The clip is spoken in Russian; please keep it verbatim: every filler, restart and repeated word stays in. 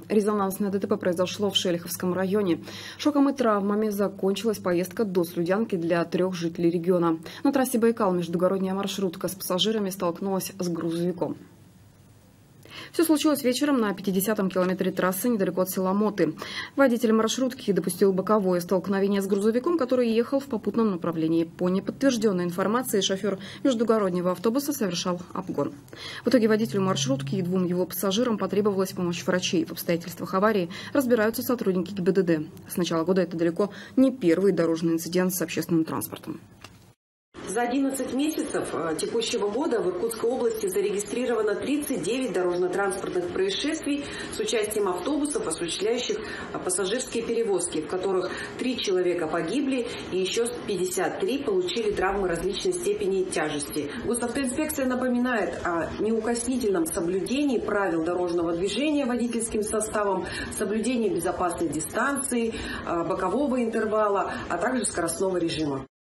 Резонансное ДТП произошло в Шелиховском районе. Шоком и травмами закончилась поездка до Слюдянки для трех жителей региона. На трассе Байкал междугородняя маршрутка с пассажирами столкнулась с грузовиком. Все случилось вечером на пятидесятом километре трассы недалеко от села Моты. Водитель маршрутки допустил боковое столкновение с грузовиком, который ехал в попутном направлении. По неподтвержденной информации, шофер междугороднего автобуса совершал обгон. В итоге водителю маршрутки и двум его пассажирам потребовалась помощь врачей. В обстоятельствах аварии разбираются сотрудники ГИБДД. С начала года это далеко не первый дорожный инцидент с общественным транспортом. За одиннадцать месяцев текущего года в Иркутской области зарегистрировано тридцать девять дорожно-транспортных происшествий с участием автобусов, осуществляющих пассажирские перевозки, в которых три человека погибли и еще пятьдесят три получили травмы различной степени тяжести. Госавтоинспекция напоминает о неукоснительном соблюдении правил дорожного движения водительским составом, соблюдении безопасной дистанции, бокового интервала, а также скоростного режима.